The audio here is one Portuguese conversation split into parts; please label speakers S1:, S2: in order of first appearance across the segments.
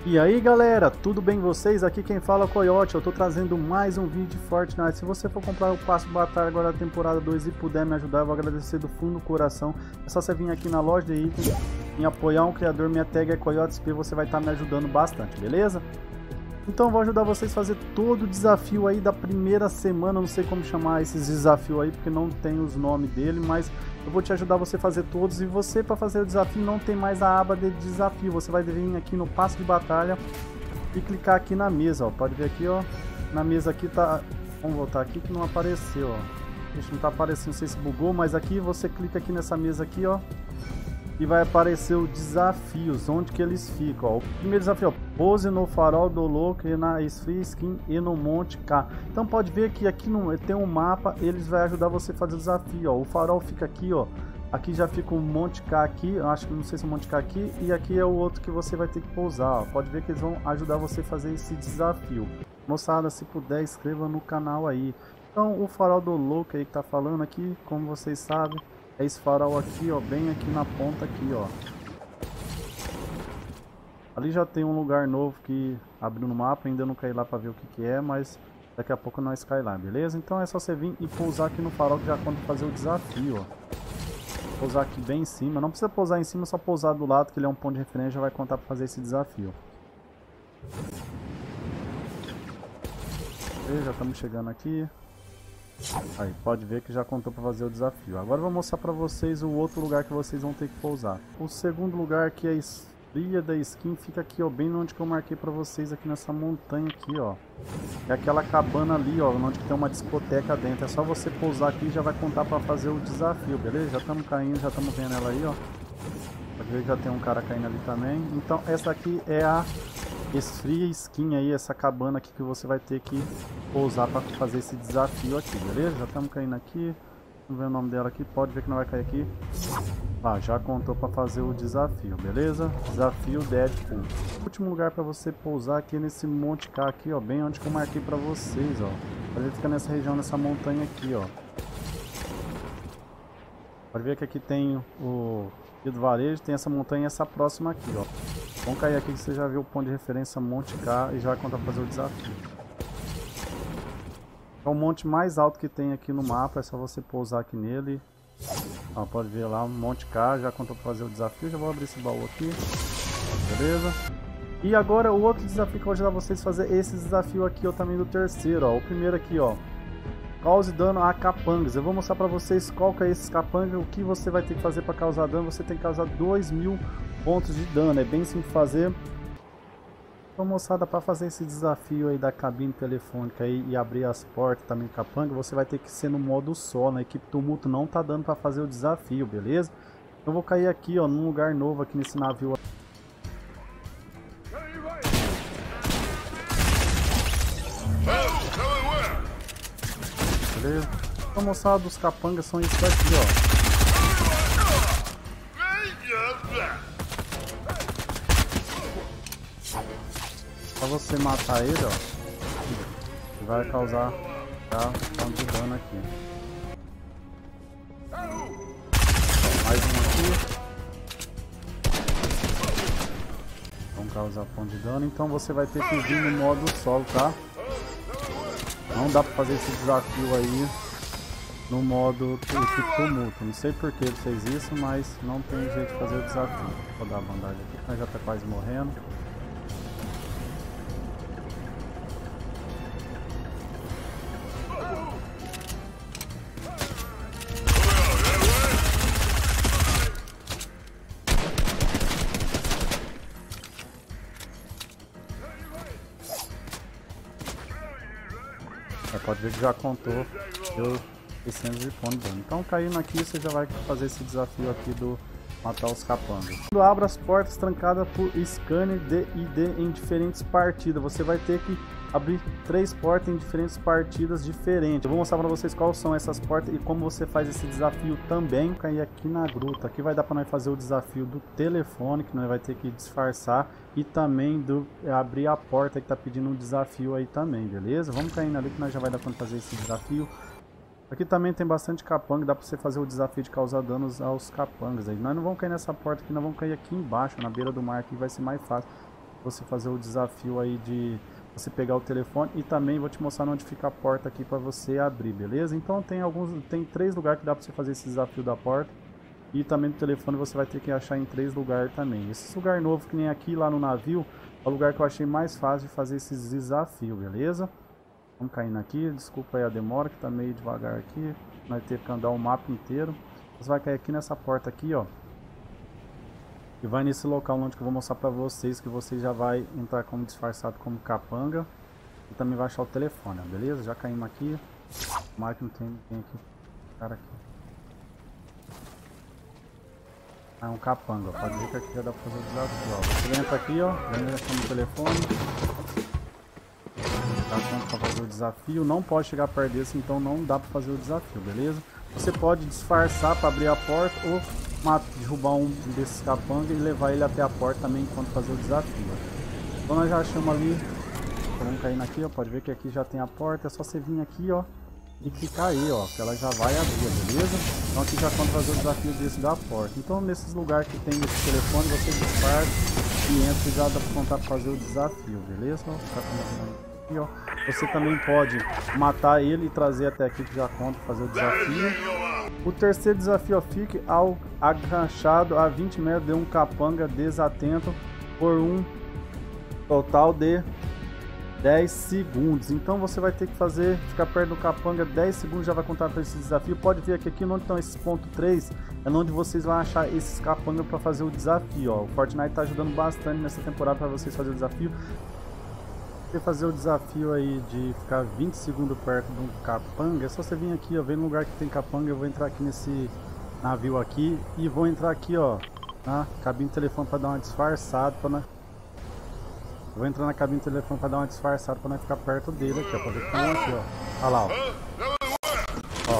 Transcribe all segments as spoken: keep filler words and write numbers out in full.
S1: E aí galera, tudo bem com vocês? Aqui quem fala é o Coyote, eu tô trazendo mais um vídeo de Fortnite. Se você for comprar o passe de batalha agora da temporada dois e puder me ajudar, eu vou agradecer do fundo do coração. É só você vir aqui na loja de itens e apoiar um criador, minha tag é CoyotesP, você vai estar me ajudando bastante, beleza? Então eu vou ajudar vocês a fazer todo o desafio aí da primeira semana, não sei como chamar esses desafios aí, porque não tem os nomes dele, mas eu vou te ajudar você a fazer todos. E você, para fazer o desafio, não tem mais a aba de desafio, você vai vir aqui no passe de batalha e clicar aqui na mesa, ó. Pode ver aqui, ó, na mesa aqui tá, vamos voltar aqui que não apareceu, ó. Ixi, não tá aparecendo, não sei se bugou, mas aqui você clica aqui nessa mesa aqui, ó, e vai aparecer os desafios, onde que eles ficam, ó. O primeiro desafio, ó, pose no farol do louco e na Free Skin e no Monte K. Então pode ver que aqui no, tem um mapa, eles vão ajudar você a fazer o desafio, ó. O farol fica aqui, ó. Aqui já fica o Monte K aqui, eu acho que não sei se é o Monte K aqui, e aqui é o outro que você vai ter que pousar, ó. Pode ver que eles vão ajudar você a fazer esse desafio. Moçada, se puder, inscreva no canal aí. Então o farol do louco aí que tá falando aqui, como vocês sabem, é esse farol aqui, ó, bem aqui na ponta aqui, ó. Ali já tem um lugar novo que abriu no mapa, ainda não caí lá pra ver o que que é, mas daqui a pouco nós cai lá, beleza? Então é só você vir e pousar aqui no farol que já conta fazer o desafio, ó. Pousar aqui bem em cima, não precisa pousar em cima, só pousar do lado que ele é um ponto de referência, já vai contar pra fazer esse desafio. E já estamos chegando aqui. Aí, pode ver que já contou para fazer o desafio. Agora eu vou mostrar para vocês o outro lugar que vocês vão ter que pousar. O segundo lugar que é a Esfria da Skin fica aqui, ó, bem onde que eu marquei para vocês aqui nessa montanha aqui, ó. É aquela cabana ali, ó, onde tem uma discoteca dentro. É só você pousar aqui e já vai contar para fazer o desafio, beleza? Já estamos caindo, já estamos vendo ela aí, ó. Pode ver que já tem um cara caindo ali também. Então essa aqui é a Esfria Skin aí, essa cabana aqui que você vai ter que pousar para fazer esse desafio aqui, beleza? Já estamos caindo aqui, vamos ver o nome dela aqui, pode ver que não vai cair aqui. Ah, já contou para fazer o desafio, beleza? Desafio Deadpool. O último lugar para você pousar aqui nesse Monte K aqui, ó, bem onde que eu marquei para vocês, ó. Pode ver que fica nessa região, nessa montanha aqui, ó. Pode ver que aqui tem o Rio do Varejo, tem essa montanha e essa próxima aqui, ó. Vamos cair aqui que você já viu o ponto de referência Monte K e já vai contar fazer o desafio. É o monte mais alto que tem aqui no mapa, é só você pousar aqui nele. Ó, pode ver lá o Monte K, já contou para fazer o desafio. Já vou abrir esse baú aqui, beleza? E agora o outro desafio que eu vou ajudar vocês a fazer, esse desafio aqui, ó, também do terceiro, ó. O primeiro aqui, ó, cause dano a capangas. Eu vou mostrar para vocês qual que é esse capanga, o que você vai ter que fazer para causar dano. Você tem que causar dois mil pontos de dano, é bem simples de fazer. Então, moçada, para fazer esse desafio aí da cabine telefônica aí e abrir as portas também capanga, você vai ter que ser no modo solo. A equipe tumulto não tá dando para fazer o desafio, beleza? Eu vou cair aqui, ó, num lugar novo aqui nesse navio. Beleza? Então, moçada, os capangas são isso aqui, ó. Pra você matar ele, ó, vai causar tá, ponto de dano aqui. Mais um aqui. Vamos causar ponto de dano, então você vai ter que vir no modo solo, tá? Não dá pra fazer esse desafio aí no modo equipe tumulto. Não sei por que ele fez isso, mas não tem jeito de fazer o desafio. Vou dar a bandagem aqui, mas já tá quase morrendo. É, pode ver que já contou, deu seiscentos de pontos de dano. Então caindo aqui você já vai fazer esse desafio aqui do matar os capangas. Quando abre as portas trancadas por scanner de I D em diferentes partidas, você vai ter que abrir três portas em diferentes partidas diferentes. Eu vou mostrar para vocês quais são essas portas e como você faz esse desafio também. Cair aqui na gruta, aqui vai dar para nós fazer o desafio do telefone, que nós vai ter que disfarçar, e também do abrir a porta que tá pedindo um desafio aí também, beleza? Vamos caindo ali que nós já vai dar para fazer esse desafio. Aqui também tem bastante capanga, dá pra você fazer o desafio de causar danos aos capangas aí. Nós não vamos cair nessa porta aqui, nós vamos cair aqui embaixo, na beira do mar, aqui vai ser mais fácil. você fazer o desafio aí de você pegar o telefone, e também vou te mostrar onde fica a porta aqui para você abrir, beleza? Então tem alguns, tem três lugares que dá para você fazer esse desafio da porta, e também do telefone você vai ter que achar em três lugares também. Esse lugar novo que nem aqui lá no navio é o lugar que eu achei mais fácil de fazer esses desafios, beleza? Vamos caindo aqui, desculpa aí a demora que tá meio devagar aqui, vai ter que andar o mapa inteiro. Você vai cair aqui nessa porta aqui, ó. E vai nesse local onde que eu vou mostrar pra vocês, que você já vai entrar como disfarçado como capanga. E também vai achar o telefone, beleza? Já caímos aqui. O Mike não tem ninguém aqui. Cara aqui. Ah, é um capanga, pode ver que aqui já dá pra fazer o desafio, ó. Você entra aqui, ó. Já chama o telefone. Tá pronto pra fazer o desafio. Não pode chegar perto desse, então não dá pra fazer o desafio, beleza? Você pode disfarçar pra abrir a porta ou Mata, derrubar um desses capangas e levar ele até a porta também enquanto fazer o desafio. Então nós já achamos ali, vamos caindo aqui, ó, pode ver que aqui já tem a porta, é só você vir aqui, ó, e clicar aí, ó, que ela já vai abrir, beleza? Então aqui já quando fazer o desafio desse da porta. Então nesses lugares que tem esse telefone, você disfarça e entra e já dá pra contar pra fazer o desafio, beleza? Aqui, ó. Você também pode matar ele e trazer até aqui que já conta pra fazer o desafio. O terceiro desafio, ó, fique ao agachado a vinte metros de um capanga desatento por um total de dez segundos. Então você vai ter que fazer, ficar perto do capanga dez segundos, já vai contar para esse desafio. Pode ver que aqui onde estão esses ponto três é onde vocês vão achar esses capangas para fazer o desafio, ó. O Fortnite está ajudando bastante nessa temporada para vocês fazer o desafio. Fazer o desafio aí de ficar vinte segundos perto de um capanga, é só você vir aqui, ó, ver no lugar que tem capanga. Eu vou entrar aqui nesse navio aqui e vou entrar aqui, ó, na cabine de telefone para dar uma disfarçada, para nós... Eu vou entrar na cabine de telefone para dar uma disfarçada para nós ficar perto dele aqui, ó, para ver que tem um aqui, ó. Olha lá, ó.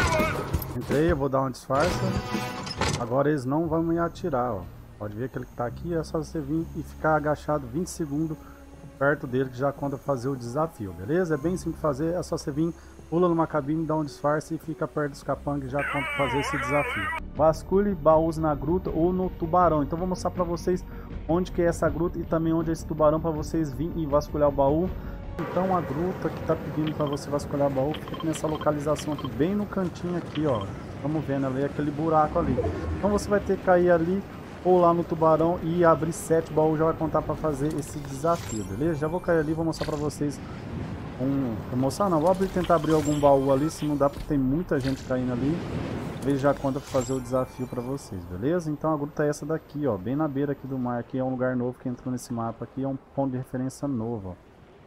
S1: Ó. Entrei, eu vou dar uma disfarça. Agora eles não vão me atirar, ó. Pode ver que ele que tá aqui, é só você vir e ficar agachado vinte segundos perto dele, que já conta fazer o desafio, beleza? É bem simples fazer, é só você vir, pula numa cabine, dá um disfarce e fica perto dos capangas, já conta fazer esse desafio. Vasculhe baús na gruta ou no tubarão. Então vou mostrar pra vocês onde que é essa gruta e também onde é esse tubarão, para vocês virem e vasculhar o baú. Então a gruta que tá pedindo para você vasculhar o baú fica nessa localização aqui, bem no cantinho aqui, ó. Vamos vendo ali aquele buraco ali. Então você vai ter que cair ali ou lá no tubarão e abrir sete baús, já vai contar para fazer esse desafio, beleza? Já vou cair ali, vou mostrar para vocês um... Vou mostrar não, vou abrir, tentar abrir algum baú ali, se não dá porque tem muita gente caindo ali. Ele já conta para fazer o desafio para vocês, beleza? Então a gruta é essa daqui, ó, bem na beira aqui do mar, aqui é um lugar novo que entrou nesse mapa aqui, é um ponto de referência novo, ó.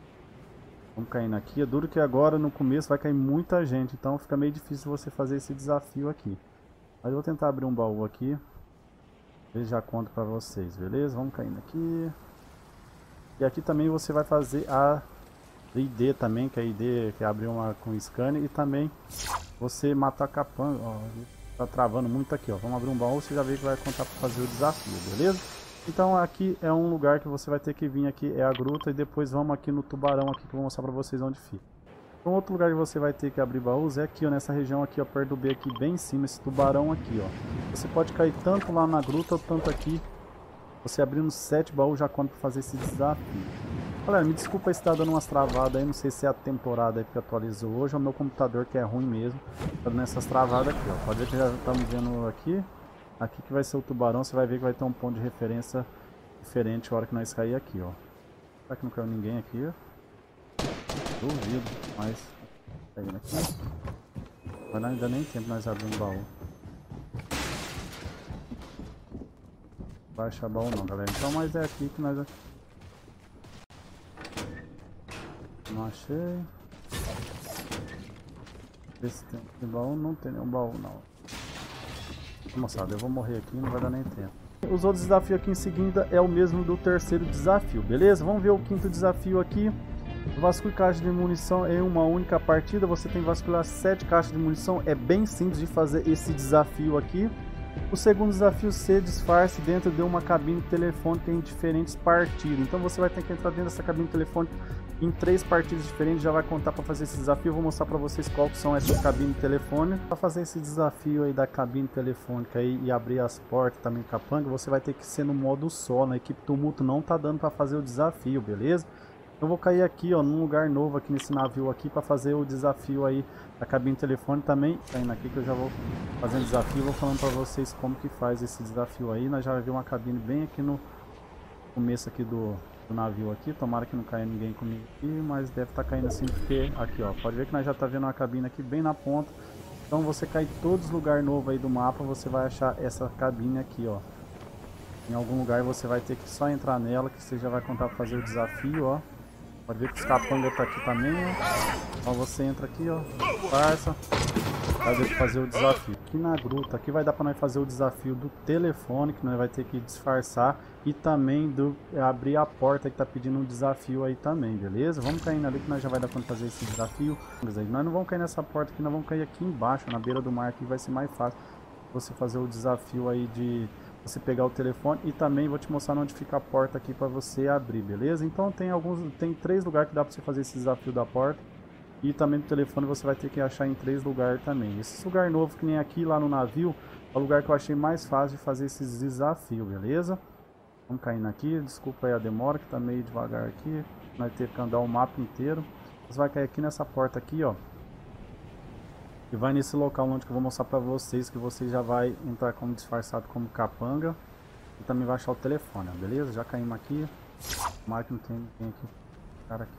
S1: Vamos caindo aqui, é duro que agora no começo vai cair muita gente, então fica meio difícil você fazer esse desafio aqui. Mas eu vou tentar abrir um baú aqui. Ele já conto para vocês, beleza? Vamos caindo aqui. E aqui também você vai fazer a I D também, que é a I D que abre uma com scanner. E também você matar capanga. Ó, tá travando muito aqui, ó. Vamos abrir um baú, você já vê que vai contar para fazer o desafio, beleza? Então aqui é um lugar que você vai ter que vir aqui, é a gruta. E depois vamos aqui no tubarão aqui, que eu vou mostrar para vocês onde fica. Então outro lugar que você vai ter que abrir baús é aqui, ó, nessa região aqui, ó, perto do B aqui, bem em cima, esse tubarão aqui, ó. Você pode cair tanto lá na gruta ou tanto aqui. Você abrindo sete baús já conta para fazer esse desafio. Galera, me desculpa se tá dando umas travadas aí, não sei se é a temporada aí que atualizou hoje ou o meu computador que é ruim mesmo. Tá dando essas travadas aqui, ó. Pode ver que já estamos vendo aqui. Aqui que vai ser o tubarão, você vai ver que vai ter um ponto de referência diferente a hora que nós cair aqui, ó. Será que não caiu ninguém aqui, ó? Duvido, mas caindo aqui. Vai dar ainda nem tempo nós abrir um baú. Vai achar baú não, galera. Então, mas é aqui que nós... Não achei. Esse tem baú, não tem nenhum baú não. Moçada, eu vou morrer aqui, não vai dar nem tempo. Os outros desafios aqui em seguida é o mesmo do terceiro desafio, beleza? Vamos ver o quinto desafio aqui. Vasculhe caixa de munição em uma única partida. Você tem que vasculhar sete caixas de munição. É bem simples de fazer esse desafio aqui. O segundo desafio, se disfarce dentro de uma cabine telefônica em diferentes partidas. Então você vai ter que entrar dentro dessa cabine telefônica em três partidas diferentes, já vai contar para fazer esse desafio. Eu vou mostrar para vocês qual que são essas cabines telefônicas. Para fazer esse desafio aí da cabine telefônica aí e abrir as portas também capanga, você vai ter que ser no modo só. Na equipe tumulto não tá dando para fazer o desafio, beleza? Eu vou cair aqui, ó, num lugar novo aqui nesse navio aqui para fazer o desafio aí da cabine telefônica também. Caindo aqui que eu já vou fazendo desafio, vou falando para vocês como que faz esse desafio aí. Nós já vimos uma cabine bem aqui no começo aqui do, do navio aqui. Tomara que não caia ninguém comigo aqui, mas deve estar tá caindo assim porque aqui, ó, pode ver que nós já tá vendo uma cabine aqui bem na ponta. Então você cai em todos os lugares novos aí do mapa, você vai achar essa cabine aqui, ó. Em algum lugar você vai ter que só entrar nela, que você já vai contar para fazer o desafio, ó. Pode ver que os capangas tá aqui também, ó. Então você entra aqui, ó, farsa, vai ver que fazer o desafio. Aqui na gruta, aqui vai dar para nós fazer o desafio do telefone, que nós vai ter que disfarçar, e também do abrir a porta que tá pedindo um desafio aí também, beleza? Vamos caindo ali que nós já vai dar para fazer esse desafio. Nós não vamos cair nessa porta aqui, nós vamos cair aqui embaixo, na beira do mar, aqui vai ser mais fácil você fazer o desafio aí de você pegar o telefone, e também vou te mostrar onde fica a porta aqui para você abrir, beleza? Então tem alguns, tem três lugares que dá para você fazer esse desafio da porta, e também do telefone você vai ter que achar em três lugares também. Esse lugar novo que nem aqui lá no navio é o lugar que eu achei mais fácil de fazer esses desafios, beleza? Vamos caindo aqui, desculpa aí a demora que tá meio devagar aqui, vai ter que andar o mapa inteiro. Você vai cair aqui nessa porta aqui, ó. E vai nesse local onde que eu vou mostrar pra vocês, que você já vai entrar como disfarçado como capanga. E também vai achar o telefone, ó, beleza? Já caímos aqui. Tomara que não tem ninguém aqui. Cara aqui.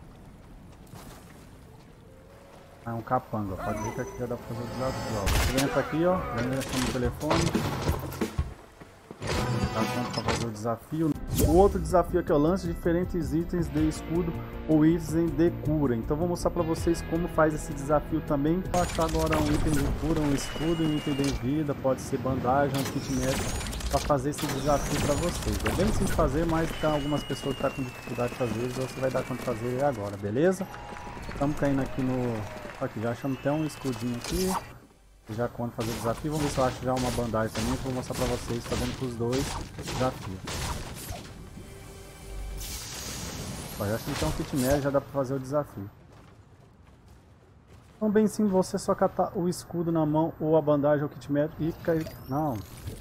S1: Ah, é um capanga, ó. Pode ver que aqui já dá pra fazer o desafio, ó. Você entra aqui, ó. Vem achando o telefone. Tá pronto pra fazer o desafio. O outro desafio aqui, ó, lance diferentes itens de escudo ou itens de cura. Então vou mostrar pra vocês como faz esse desafio também. Vou achar agora um item de cura, um escudo, um item de vida, pode ser bandagem, um kit médico, para fazer esse desafio pra vocês. É bem simples de fazer, mas tem algumas pessoas que estão com dificuldade de fazer, você vai dar conta de fazer agora, beleza? Estamos caindo aqui no... Aqui, já achamos até um escudinho aqui. Já quando fazer o desafio, vamos ver se eu acho já uma bandagem também, que eu vou mostrar pra vocês fazendo com os dois desafios. Ó, já acho que tem um kit médio, já dá pra fazer o desafio. Então bem simples, você só catar o escudo na mão ou a bandagem ou o kit médio e cair... Não.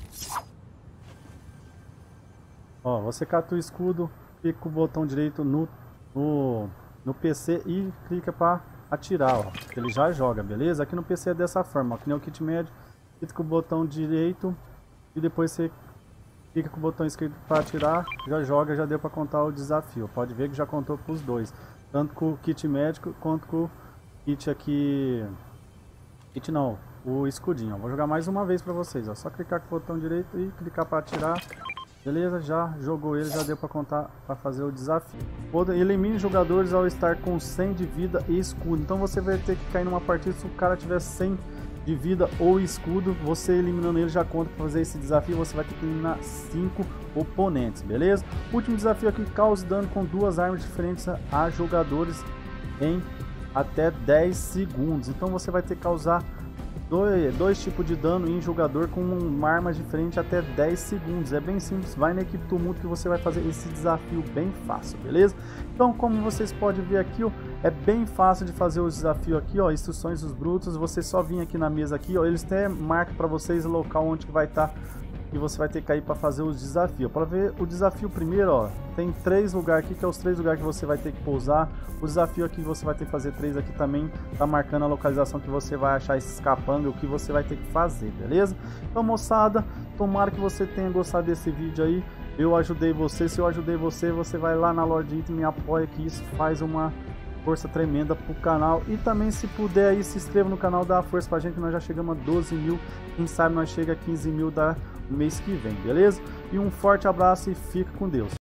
S1: Ó, você cata o escudo, clica com o botão direito no, no, no P C e clica pra atirar, ó. Ele já joga, beleza? Aqui no P C é dessa forma, ó, que nem o kit médio, clica com o botão direito e depois você clica com o botão esquerdo para atirar, já joga, já deu para contar o desafio. Pode ver que já contou para os dois, tanto com o kit médico quanto com o kit aqui, kit não, o escudinho. Ó. Vou jogar mais uma vez para vocês, ó. Só clicar com o botão direito e clicar para atirar. Beleza, já jogou ele, já deu para contar para fazer o desafio. Elimine jogadores ao estar com cem de vida e escudo. Então você vai ter que cair numa partida se o cara tiver cem de vida ou escudo. Você eliminando ele já conta para fazer esse desafio. Você vai ter que eliminar cinco oponentes, beleza? Último desafio aqui, cause dano com duas armas diferentes a jogadores em até dez segundos. Então você vai ter que causar Dois, dois tipos de dano em jogador com uma arma diferente até dez segundos. É bem simples, vai na equipe tumulto que você vai fazer esse desafio bem fácil, beleza? Então, como vocês podem ver aqui, ó, é bem fácil de fazer o desafio aqui, ó, instruções dos brutos. Você só vir aqui na mesa aqui, ó, eles até marcam para vocês o local onde que vai estar e você vai ter que ir para fazer os desafios. Para ver o desafio primeiro, ó, tem três lugares aqui, que é os três lugares que você vai ter que pousar. O desafio aqui você vai ter que fazer três aqui também, tá marcando a localização que você vai achar esses capangas, o que você vai ter que fazer, beleza? Então, moçada, tomara que você tenha gostado desse vídeo aí. Eu ajudei você, se eu ajudei você, você vai lá na Lord Item e me apoia, que isso faz uma força tremenda pro canal. E também, se puder aí, se inscreva no canal, dá uma força pra gente, que nós já chegamos a doze mil, quem sabe nós chega a quinze mil da mês que vem, beleza? E um forte abraço e fica com Deus.